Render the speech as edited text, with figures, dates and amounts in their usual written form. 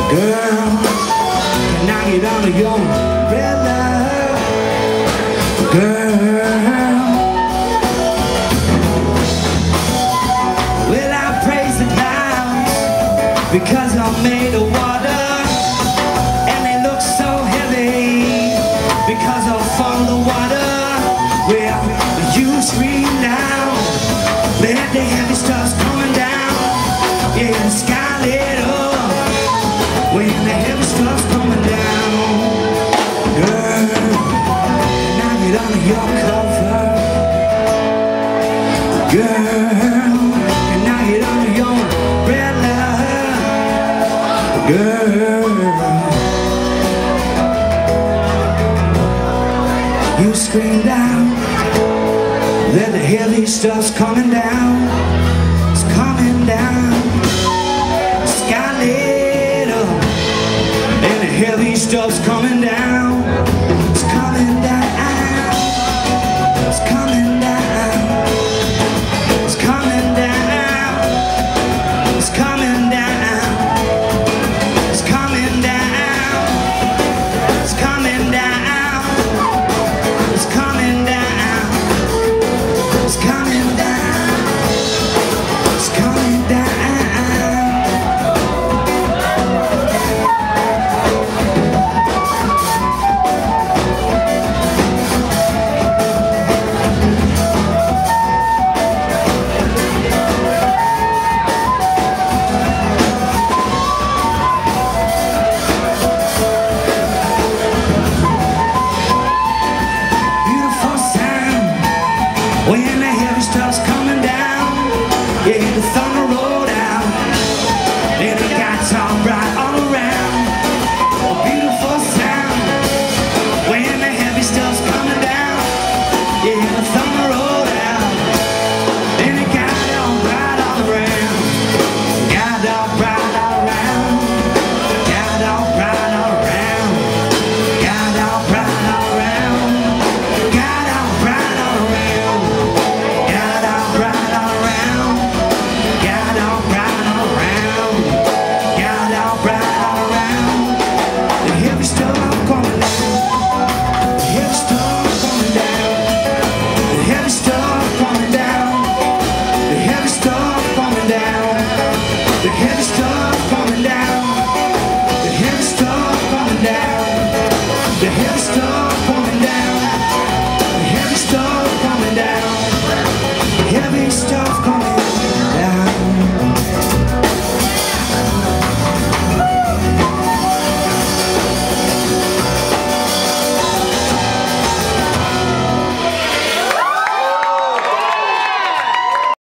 Girl, can I get under your umbrella? Girl, well, I praise the clouds because I'm made of water, and they look so heavy because I'm from the water. Well, you scream down, let the heavy stuff's coming down. Yeah, the sky lit up when the heavy stuff's coming down. Girl, can I get under your cover? Girl, can I get under your umbrella? Girl, you screamed out that the heavy stuff's coming down. It's coming down. Sky lit up and the heavy stuff's coming down.